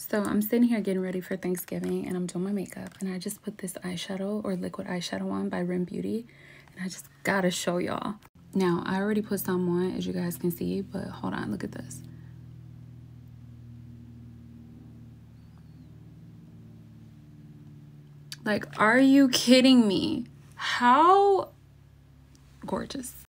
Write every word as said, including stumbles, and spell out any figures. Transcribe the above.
So I'm sitting here getting ready for Thanksgiving and I'm doing my makeup, and I just put this eyeshadow or liquid eyeshadow on by Rim Beauty, and I just gotta show y'all. Now I already put some on, as you guys can see, but hold on, look at this. Like, are you kidding me? How gorgeous.